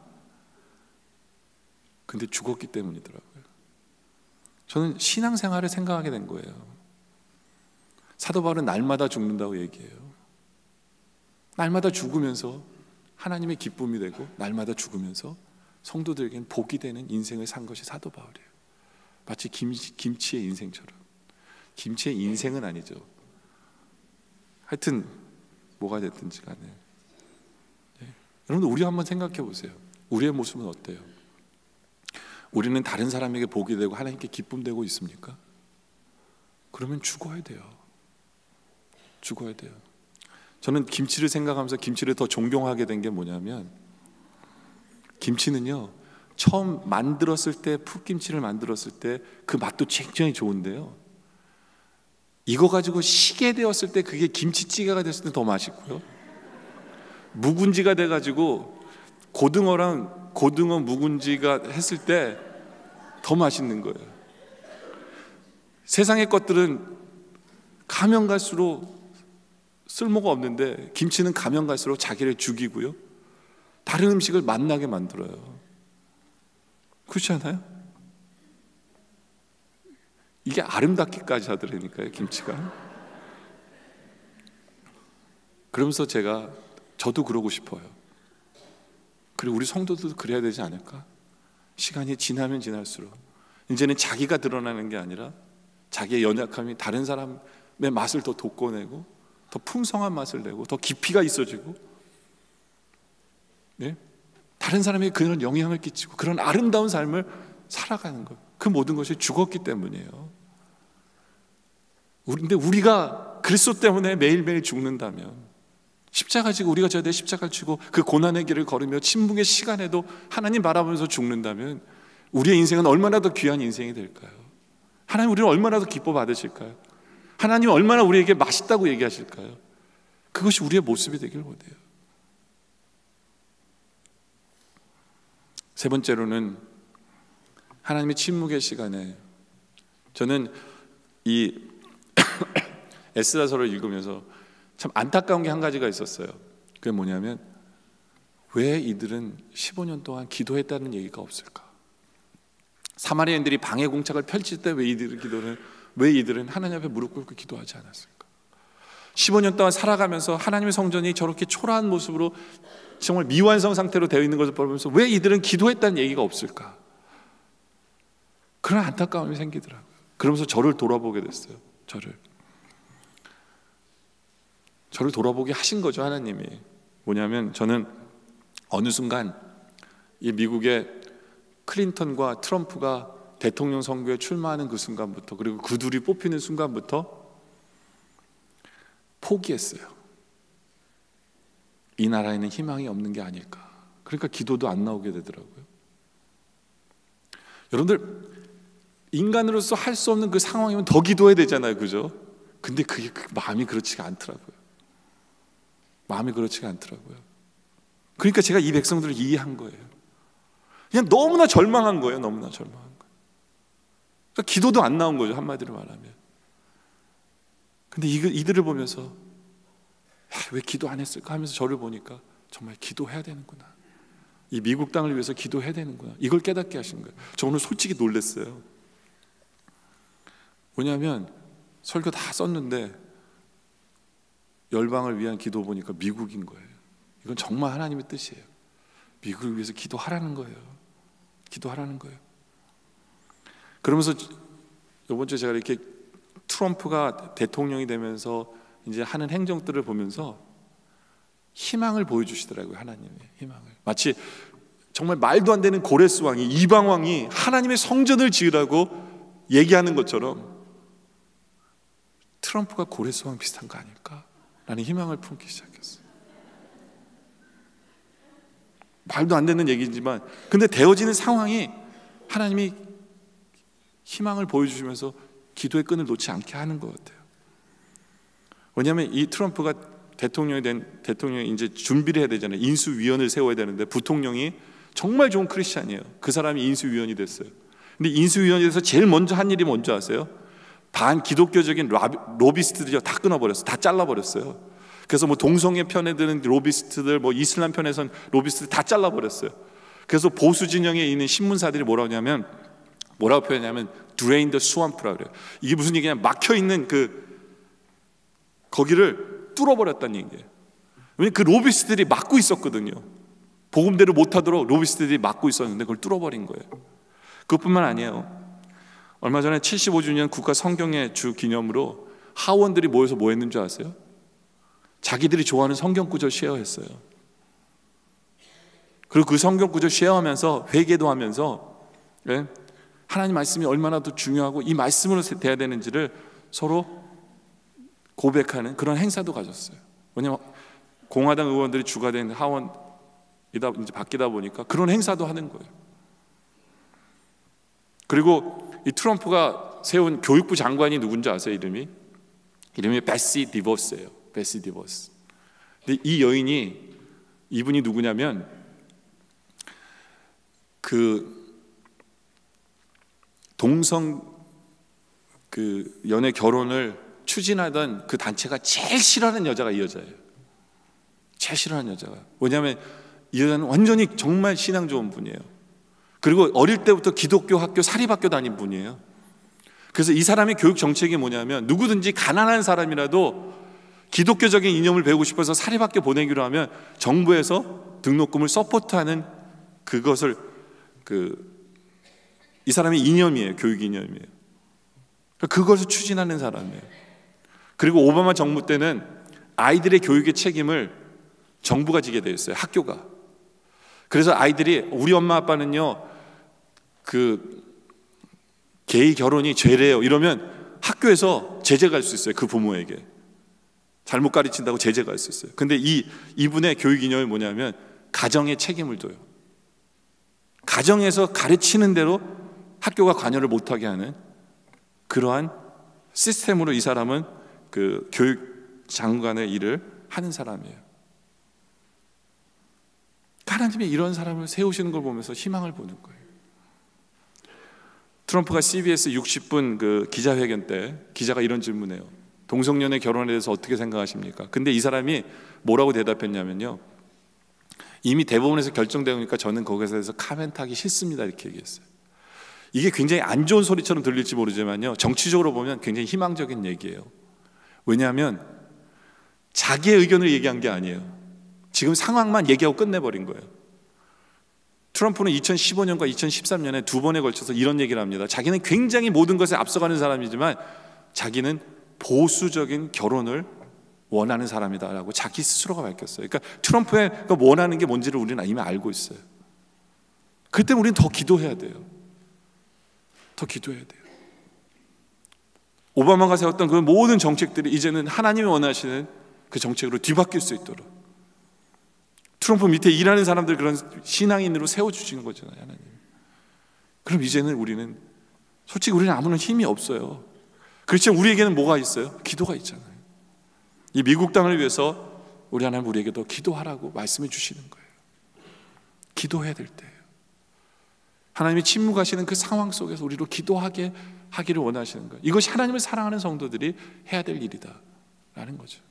근데 죽었기 때문이더라고요. 저는 신앙생활을 생각하게 된 거예요. 사도 바울은 날마다 죽는다고 얘기해요. 날마다 죽으면서 하나님의 기쁨이 되고, 날마다 죽으면서 성도들에게는 복이 되는 인생을 산 것이 사도 바울이에요. 마치 김치, 김치의 인생처럼. 김치의 인생은 아니죠. 하여튼 뭐가 됐든지 간에. 네. 여러분들, 우리 한번 생각해 보세요. 우리의 모습은 어때요? 우리는 다른 사람에게 복이 되고 하나님께 기쁨 되고 있습니까? 그러면 죽어야 돼요. 죽어야 돼요. 저는 김치를 생각하면서 김치를 더 존경하게 된 게 뭐냐면, 김치는요, 처음 만들었을 때, 풋김치를 만들었을 때 그 맛도 굉장히 좋은데요, 이거 가지고 시게 되었을 때, 그게 김치찌개가 됐을 때 더 맛있고요, 묵은지가 돼가지고 고등어랑 고등어 묵은지가 했을 때 더 맛있는 거예요. 세상의 것들은 가면 갈수록 쓸모가 없는데, 김치는 가면 갈수록 자기를 죽이고요, 다른 음식을 맛나게 만들어요. 그렇지 않아요? 이게 아름답기까지 하더라니까요, 김치가. 그러면서 제가, 저도 그러고 싶어요. 그리고 우리 성도들도 그래야 되지 않을까? 시간이 지나면 지날수록 이제는 자기가 드러나는 게 아니라 자기의 연약함이 다른 사람의 맛을 더 돋궈내고, 더 풍성한 맛을 내고, 더 깊이가 있어지고, 네? 다른 사람에게 그런 영향을 끼치고 그런 아름다운 삶을 살아가는 거예요. 그 모든 것이 죽었기 때문이에요. 그런데 우리가 그리스도 때문에 매일매일 죽는다면, 십자가 지고 우리가 져야 될 십자가를 지고 그 고난의 길을 걸으며 침묵의 시간에도 하나님 바라보면서 죽는다면, 우리의 인생은 얼마나 더 귀한 인생이 될까요? 하나님 우리를 얼마나 더 기뻐 받으실까요? 하나님 얼마나 우리에게 맛있다고 얘기하실까요? 그것이 우리의 모습이 되길 원해요. 세 번째로는, 하나님의 침묵의 시간에, 저는 이 에스라서를 읽으면서 참 안타까운 게 한 가지가 있었어요. 그게 뭐냐면, 왜 이들은 십오 년 동안 기도했다는 얘기가 없을까? 사마리아인들이 방해 공작을 펼칠 때 왜 이들은 기도는 왜 이들은 하나님 앞에 무릎 꿇고 기도하지 않았을까? 십오 년 동안 살아가면서 하나님의 성전이 저렇게 초라한 모습으로 정말 미완성 상태로 되어 있는 것을 보면서 왜 이들은 기도했다는 얘기가 없을까? 그런 안타까움이 생기더라고요. 그러면서 저를 돌아보게 됐어요. 저를 저를 돌아보게 하신 거죠, 하나님이. 뭐냐면, 저는 어느 순간 이 미국의 클린턴과 트럼프가 대통령 선거에 출마하는 그 순간부터, 그리고 그 둘이 뽑히는 순간부터 포기했어요. 이 나라에는 희망이 없는 게 아닐까. 그러니까 기도도 안 나오게 되더라고요. 여러분들, 인간으로서 할 수 없는 그 상황이면 더 기도해야 되잖아요, 그죠? 근데 그게 그 마음이 그렇지가 않더라고요. 마음이 그렇지가 않더라고요. 그러니까 제가 이 백성들을 이해한 거예요. 그냥 너무나 절망한 거예요. 너무나 절망한 거예요. 그러니까 기도도 안 나온 거죠, 한마디로 말하면. 근데 이들을 보면서 왜 기도 안 했을까 하면서 저를 보니까 정말 기도해야 되는구나, 이 미국 땅을 위해서 기도해야 되는구나, 이걸 깨닫게 하신 거예요. 저 오늘 솔직히 놀랐어요. 뭐냐면 설교 다 썼는데 열방을 위한 기도 보니까 미국인 거예요. 이건 정말 하나님의 뜻이에요. 미국을 위해서 기도하라는 거예요. 기도하라는 거예요. 그러면서 이번 주에 제가 이렇게 트럼프가 대통령이 되면서 이제 하는 행정들을 보면서 희망을 보여주시더라고요. 하나님의 희망을. 마치 정말 말도 안 되는 고레스 왕이, 이방 왕이 하나님의 성전을 지으라고 얘기하는 것처럼 트럼프가 고레스 왕 비슷한 거 아닐까? 라는 희망을 품기 시작했어요. 말도 안 되는 얘기지만 근데 되어지는 상황이 하나님이 희망을 보여주시면서 기도의 끈을 놓지 않게 하는 것 같아요. 왜냐하면 이 트럼프가 대통령이 된 대통령이 이제 준비를 해야 되잖아요. 인수위원을 세워야 되는데 부통령이 정말 좋은 크리스찬이에요. 그 사람이 인수위원이 됐어요. 근데 인수위원이 돼서 제일 먼저 한 일이 뭔지 아세요? 반 기독교적인 로비스트들이 다 끊어버렸어요. 다 잘라버렸어요. 그래서 뭐 동성애 편에 드는 로비스트들, 뭐 이슬람 편에선 로비스트들 다 잘라버렸어요. 그래서 보수 진영에 있는 신문사들이 뭐라고 하냐면, 뭐라고 표현하냐면 drain the swamp라고 그래요. 이게 무슨 얘기냐, 막혀있는 그 거기를 뚫어버렸다는 얘기예요. 왜냐면 그 로비스트들이 막고 있었거든요. 복음대로 못하도록 로비스트들이 막고 있었는데 그걸 뚫어버린 거예요. 그것뿐만 아니에요. 얼마 전에 칠십오 주년 국가 성경의 주 기념으로 하원들이 모여서 뭐 했는 줄 아세요? 자기들이 좋아하는 성경 구절 쉐어했어요. 그리고 그 성경 구절 쉐어하면서 회개도 하면서, 네? 하나님 말씀이 얼마나 더 중요하고 이 말씀으로 돼야 되는지를 서로 고백하는 그런 행사도 가졌어요. 왜냐하면 공화당 의원들이 주가 된 하원이다 이제 바뀌다 보니까 그런 행사도 하는 거예요. 그리고 이 트럼프가 세운 교육부 장관이 누군지 아세요? 이름이? 이름이 베시 디버스예요. 베시 디버스. 근데 이 여인이, 이분이 누구냐면 그 동성 그 연애 결혼을 추진하던 그 단체가 제일 싫어하는 여자가 이 여자예요. 제일 싫어하는 여자가. 왜냐하면 이 여자는 완전히 정말 신앙 좋은 분이에요. 그리고 어릴 때부터 기독교 학교, 사립학교 다닌 분이에요. 그래서 이 사람의 교육 정책이 뭐냐면 누구든지 가난한 사람이라도 기독교적인 이념을 배우고 싶어서 사립학교 보내기로 하면 정부에서 등록금을 서포트하는 그것을 그 이 사람의 이념이에요. 교육 이념이에요. 그것을 추진하는 사람이에요. 그리고 오바마 정부 때는 아이들의 교육의 책임을 정부가 지게 되어 있어요. 학교가. 그래서 아이들이, 우리 엄마 아빠는요 그 게이 결혼이 죄래요 이러면 학교에서 제재 갈 수 있어요. 그 부모에게 잘못 가르친다고 제재 갈 수 있어요. 근데 이 이분의 교육 이념이 뭐냐면 가정에 책임을 둬요. 가정에서 가르치는 대로 학교가 관여를 못하게 하는 그러한 시스템으로 이 사람은 그 교육 장관의 일을 하는 사람이에요. 하나님이 이런 사람을 세우시는 걸 보면서 희망을 보는 거예요. 트럼프가 씨비에스 육십 분 그 기자회견 때 기자가 이런 질문해요. 동성연애 결혼에 대해서 어떻게 생각하십니까? 근데 이 사람이 뭐라고 대답했냐면요, 이미 대법원에서 결정되니까 저는 거기서 대해서 카멘트하기 싫습니다 이렇게 얘기했어요. 이게 굉장히 안 좋은 소리처럼 들릴지 모르지만요, 정치적으로 보면 굉장히 희망적인 얘기예요. 왜냐하면 자기의 의견을 얘기한 게 아니에요. 지금 상황만 얘기하고 끝내버린 거예요. 트럼프는 이천십오 년과 이천십삼 년에 두 번에 걸쳐서 이런 얘기를 합니다. 자기는 굉장히 모든 것에 앞서가는 사람이지만 자기는 보수적인 결혼을 원하는 사람이다라고 자기 스스로가 밝혔어요. 그러니까 트럼프가 원하는 게 뭔지를 우리는 이미 알고 있어요. 그때 우리는 더 기도해야 돼요. 더 기도해야 돼요. 오바마가 세웠던 그 모든 정책들이 이제는 하나님이 원하시는 그 정책으로 뒤바뀔 수 있도록 트럼프 밑에 일하는 사람들 그런 신앙인으로 세워주시는 거잖아요, 하나님. 그럼 이제는 우리는 솔직히 우리는 아무런 힘이 없어요. 그렇지만 우리에게는 뭐가 있어요? 기도가 있잖아요. 이 미국 땅을 위해서 우리 하나님 우리에게도 기도하라고 말씀해 주시는 거예요. 기도해야 될 때예요. 하나님이 침묵하시는 그 상황 속에서 우리로 기도하게 하기를 원하시는 거예요. 이것이 하나님을 사랑하는 성도들이 해야 될 일이다 라는 거죠.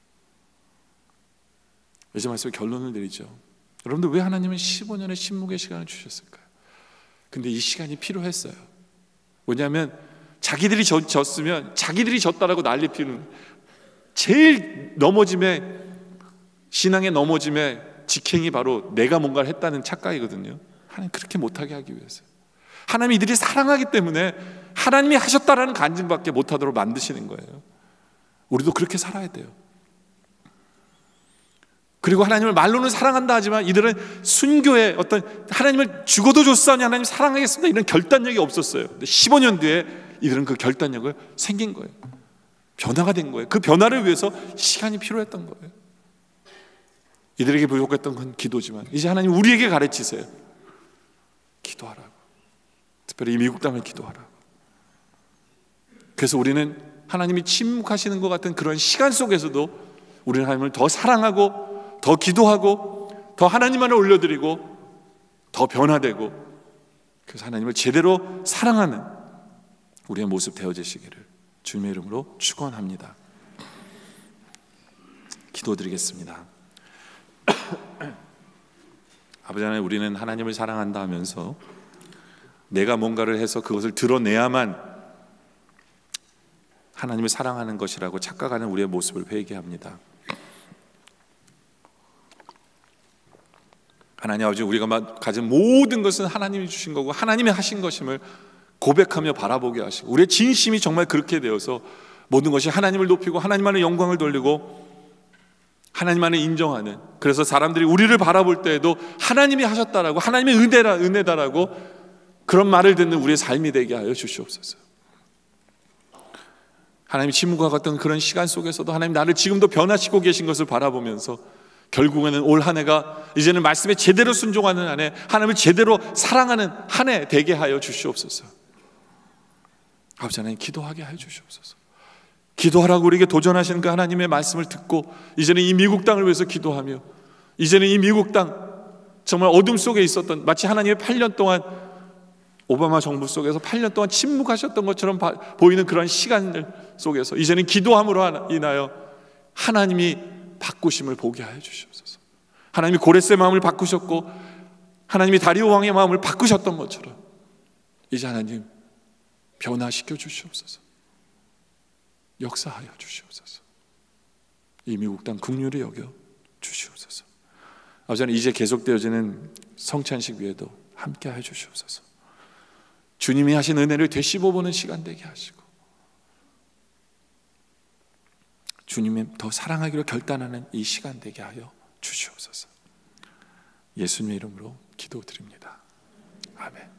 이제 말씀에 결론을 내리죠. 여러분들 왜 하나님은 십오 년의 침묵의 시간을 주셨을까요? 근데 이 시간이 필요했어요. 왜냐하면 자기들이 졌, 졌으면 자기들이 졌다라고 난리 피우는, 제일 넘어짐의, 신앙의 넘어짐의 직행이 바로 내가 뭔가를 했다는 착각이거든요. 하나님 그렇게 못하게 하기 위해서, 하나님 이들이 사랑하기 때문에 하나님이 하셨다라는 간증밖에 못하도록 만드시는 거예요. 우리도 그렇게 살아야 돼요. 그리고 하나님을 말로는 사랑한다 하지만 이들은 순교의 어떤, 하나님을 죽어도 좋사오니 하나님 사랑하겠습니다 이런 결단력이 없었어요. 근데 십오 년 뒤에 이들은 그 결단력을 생긴 거예요. 변화가 된 거예요. 그 변화를 위해서 시간이 필요했던 거예요. 이들에게 부족했던 건 기도지만 이제 하나님 우리에게 가르치세요. 기도하라고. 특별히 이 미국 땅을 기도하라고. 그래서 우리는 하나님이 침묵하시는 것 같은 그런 시간 속에서도 우리는 하나님을 더 사랑하고 더 기도하고 더 하나님만을 올려드리고 더 변화되고, 그래서 하나님을 제대로 사랑하는 우리의 모습 되어지시기를 주님의 이름으로 축원합니다. 기도드리겠습니다. 아버지 하나님, 우리는 하나님을 사랑한다 하면서 내가 뭔가를 해서 그것을 드러내야만 하나님을 사랑하는 것이라고 착각하는 우리의 모습을 회개합니다. 하나님 아버지, 우리가 가진 모든 것은 하나님이 주신 거고 하나님이 하신 것임을 고백하며 바라보게 하시고, 우리의 진심이 정말 그렇게 되어서 모든 것이 하나님을 높이고 하나님만의 영광을 돌리고 하나님만을 인정하는, 그래서 사람들이 우리를 바라볼 때에도 하나님이 하셨다라고, 하나님의 은혜라, 은혜다라고 그런 말을 듣는 우리의 삶이 되게 하여 주시옵소서. 하나님이 침묵과 같은 그런 시간 속에서도 하나님 나를 지금도 변화시키고 계신 것을 바라보면서 결국에는 올 한 해가 이제는 말씀에 제대로 순종하는 한 해, 하나님을 제대로 사랑하는 한 해 되게 하여 주시옵소서. 아버지 하나님, 기도하게 하여 주시옵소서. 기도하라고 우리에게 도전하시는 그 하나님의 말씀을 듣고 이제는 이 미국 땅을 위해서 기도하며, 이제는 이 미국 땅 정말 어둠 속에 있었던, 마치 하나님의 팔 년 동안 오바마 정부 속에서 팔 년 동안 침묵하셨던 것처럼 보이는 그런 시간들 속에서 이제는 기도함으로 인하여 하나님이 바꾸심을 보게 하여 주시옵소서. 하나님이 고레스의 마음을 바꾸셨고 하나님이 다리오 왕의 마음을 바꾸셨던 것처럼 이제 하나님 변화시켜 주시옵소서. 역사하여 주시옵소서. 이 미국 땅 긍휼히 여겨 주시옵소서. 아버지 하나님, 이제 계속되어지는 성찬식 위에도 함께 하여 주시옵소서. 주님이 하신 은혜를 되씹어보는 시간 되게 하시고 주님의 더 사랑하기로 결단하는 이 시간 되게 하여 주시옵소서. 예수님의 이름으로 기도드립니다. 아멘.